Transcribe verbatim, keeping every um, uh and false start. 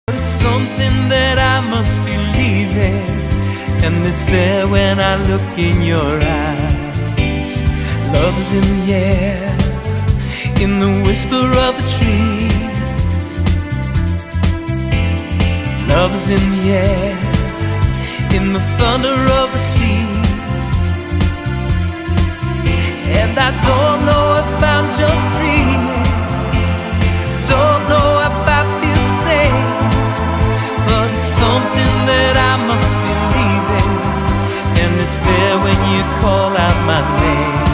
It's something that I must believe in, and it's there when I look in your eyes. Love's in the air, in the whisper of the trees. Love's in the air, in the thunder of the sea. And I don't know if I'm just dreaming, don't know if I feel safe, but it's something that I must believe in, and it's there when you call out my name.